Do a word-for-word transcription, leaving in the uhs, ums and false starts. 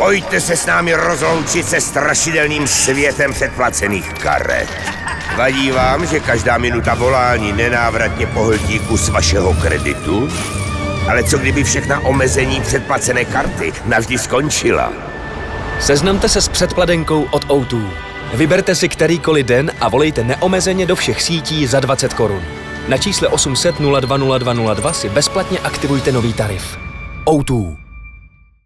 Pojďte se s námi rozloučit se strašidelným světem předplacených karet. Vadí vám, že každá minuta volání nenávratně pohltí kus vašeho kreditu? Ale co kdyby všechna omezení předplacené karty navždy skončila? Seznamte se s předpladenkou od O dva. Vyberte si kterýkoliv den a volejte neomezeně do všech sítí za dvacet korun. Na čísle osm set nula dva nula dva nula dva si bezplatně aktivujte nový tarif. O dva.